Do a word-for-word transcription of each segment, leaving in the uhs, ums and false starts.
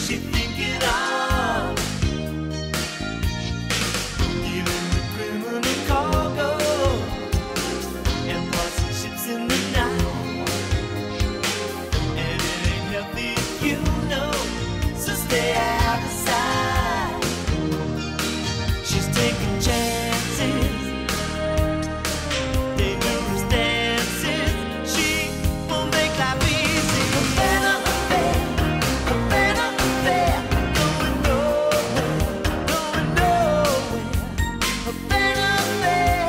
she thinking of? Giving the criminal cargo and passing ships in the night. And it ain't healthy, you know, so stay out of sight. She's taking chances, dangerous dances. She won't make life easy. Havana affair, Havana affair, going nowhere, going nowhere. Havana affair,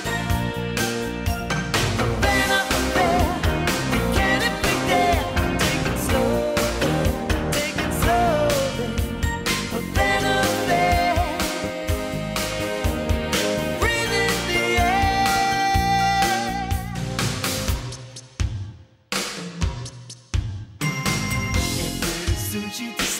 Havana affair, we can't if we dare. Take it slowly, take it slowly. Havana affair, breathe in the air. And pretty soon she